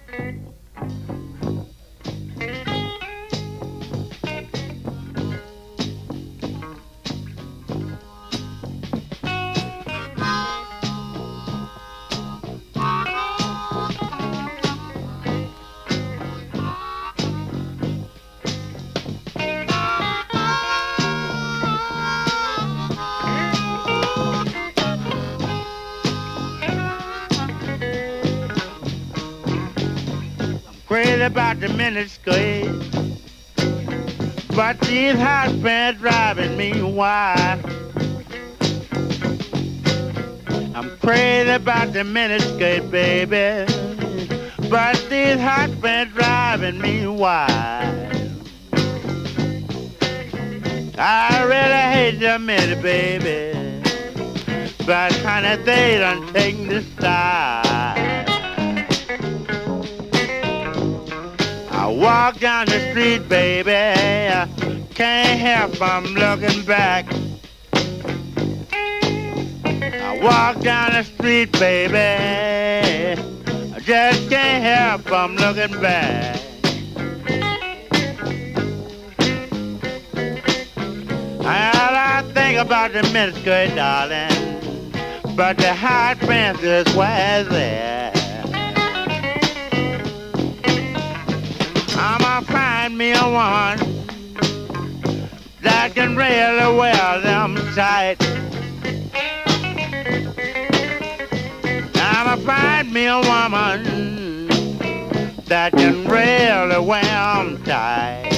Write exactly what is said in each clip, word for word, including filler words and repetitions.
Crazy about the miniskirt, but these hot pants driving me wild. I'm crazy about the miniskirt, baby, but these hot pants driving me wild. I really hate the mini, baby, but honey, they done take the style. I walk down the street, baby, can't help from looking back. I walk down the street, baby, I just can't help from looking back. Well, I think about the miniskirt, darling, but the hot pants is where it's at. I'ma find me a woman that can really wear them tight. I'ma find me a woman that can really wear them tight.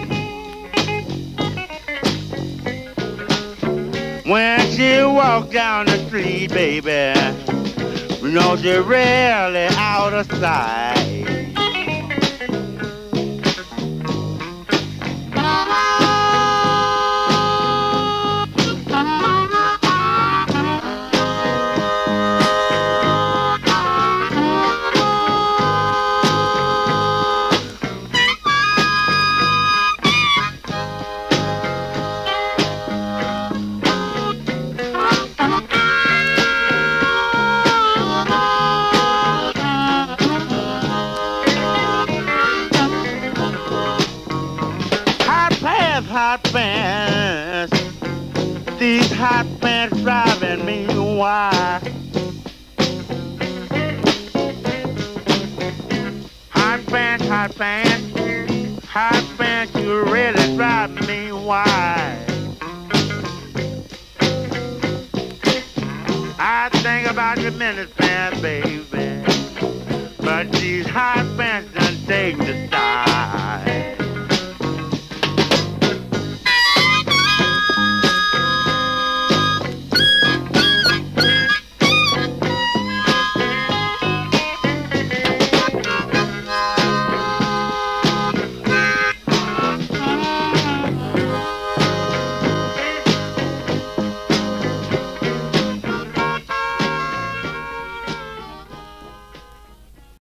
When she walks down the street, baby, you know she really out of sight. Hot pants, these hot pants driving me wild. Hot pants, hot pants, hot pants, you really drive me wild. I think about the minute pants, baby, but these hot pants done take the style.